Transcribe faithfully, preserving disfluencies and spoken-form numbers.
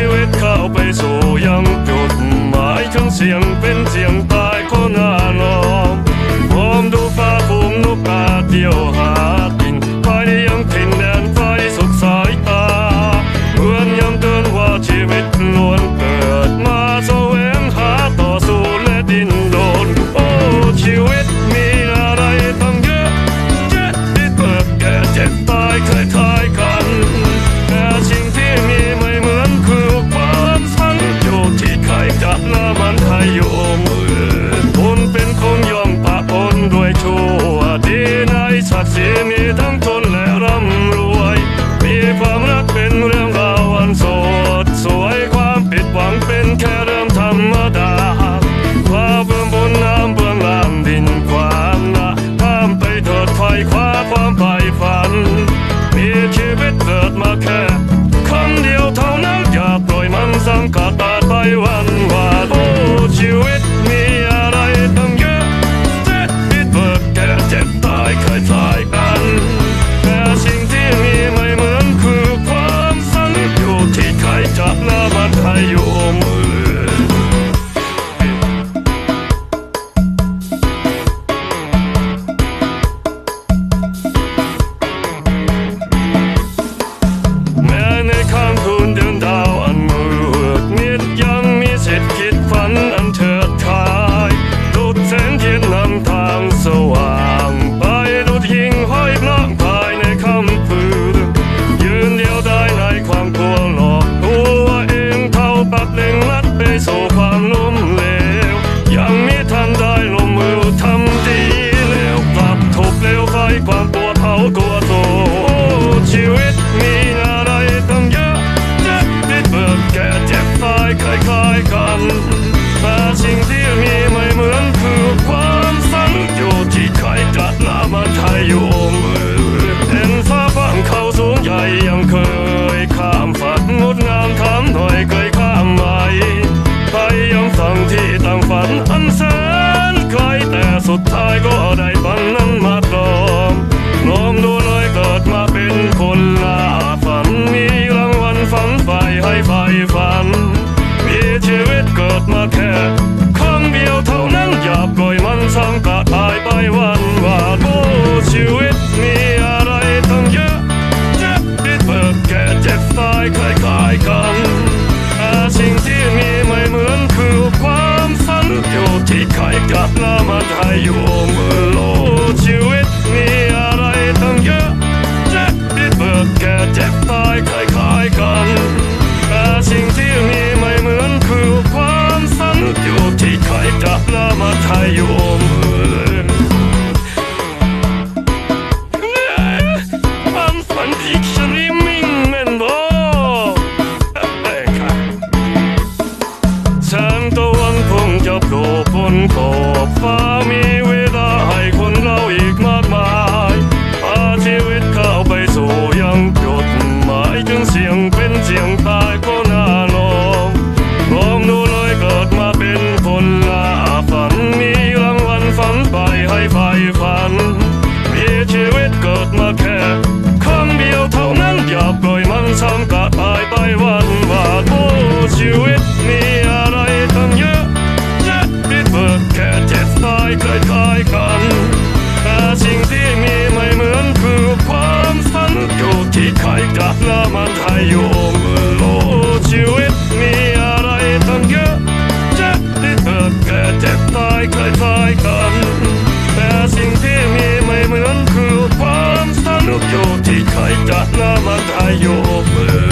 ชีวิตเข้าไปสู่ยังจุดหมายถึงเสียงเป็นเสียงตายก็น่าลองมองดูฟ้าภูมินกกาเดียวหากินภายในยังถิ่นแดนไฟสุขสายตาเหมือนย้ำเตือนว่าชีวิตล้วนเกิดมาแสวงหาต่อสู้และดิ้นรนโอ้ชีวิตมีอะไรต้องเยอะเจ็บที่เกิดแก่เจ็บตายคล้ายๆกันแต่สิ่งที่มีไม่เหมือนคือความสังอยู่ที่ใครจับหน้ามันใครอยู่มือคนเป็นคงยอมปะปนด้วยชั่วดีในศักดิ์ศรีมีทั้งจนและร่ำรวยมีความรักเป็นเรื่องราวอันสดสวยความผิดหวังเป็นแค่เรื่องธรรมดาความเบื้องบนน้ำเบื้องล่างดินความหนาข้ามไปเถิดไฟคว้าความใฝ่ฝันมีชีวิตเกิดมาแค่คำเดียวเท่านั้นอย่าปล่อยมันสังกัดตาไปวันวานโอ้ชีวิตมีอะไรตั้งเยอะเจ็บพิษเบิกแก่เจ็บตายเคยตายกันแต่สิ่งที่มีไม่เหมือนคือความสังอยู่ที่ใครจับหน้ามันใครอยู่มือแม้ในค่ำคืนเดือนดาวอันมืดมิดยังมีสิทธิ์คิดฝันอันเถิดทายดุจแสงเทียนนำทางสว่างไปดุจหิ่งห้อยพลางภายในค่ำคืนยืนเดียวได้ในความกลัวหลอกตัวเองเท่าปักเล็งลัดไปสู่ความล้มเหลวยังมีทันได้ลงมือทำดีแล้วกลับถูกเปลวไฟความปวดเผาตัวโตชีวิตมีอะไรตั้งเยอะเจ็บพิษเบิกแก่เจ็บตายคล้ายๆกันแต่สิ่งที่มีไม่เหมือนคือความสังอยู่ที่ใครจัดหน้ามันใครอยู่มือเห็นฟ้าฟังเขาสูงใหญ่ยังเคยข้ามฝันงดงามถามหน่อยเคยข้ามไหมไปยังฝั่งที่ต่างฝันอันแสนไกลแต่สุดท้ายก็ได้ฝันนั้นมาตรอมลองดูเลยเกิดมาเป็นคนลาฝันมีรางวัลฝันไฟให้ไฟฝันมีชีวิตเกิดมาแค่ครั้งเดียวเท่านั้นอย่าปล่อยมันซ้ำกะตายไปวันวานโอ้ชีวิตมีอะไรต้องเยอะเจ็บพิษเบิกแก่เจ็บตายคล้ายๆกันแต่สิ่งที่มีไม่เหมือนคือความสันอยู่ที่ใครจับหน้ามันใครอยู่มือโลชีวิตมีอะไรต้องเยอะเจ็บพิษเบิกแก่เจ็บตายคล้ายๆกันแต่สิ่งที่มีไม่เหมือนคือความสันอยู่ที่ใครจับหน้ามันใครอยู่มือความฝันดิกชันนารีมิ่งแม่นบ่แสงตะวันคงจะโผล่พ้นขอบฟ้ามีเวลาให้คนเราอีกมากมายพาชีวิตเข้าไปสู่ยังจุดหมายถึงเสียงเป็นเสียงตายก็น่าลองลองดูเลยเกิดมาเป็นคนลาฝันมีรางวัลฝันไปให้ไฟฝันมีชีวิตเกิดมาแค่ครั้งเดียวเท่านั้นอย่าปล่อยมันซ้ำกะตายไปวันวานโอ้ชีวิตมีอะไรตั้งเยอะเจ็บพิษเบิกแค่เจ็บตายคล้ายๆกันแต่สิ่งที่มีไม่เหมือนคือความสันอยู่ที่ใครจับหน้ามันใครอยู่มือโลชีวิตมีอะไรตั้งเยอะเจ็บพิษเบิกแก่เจ็บตายคล้ายๆกันแต่สิ่งที่มีไม่เหมือนคือความสันอยู่ที่ใครจับหน้ามันใครอยู่มือ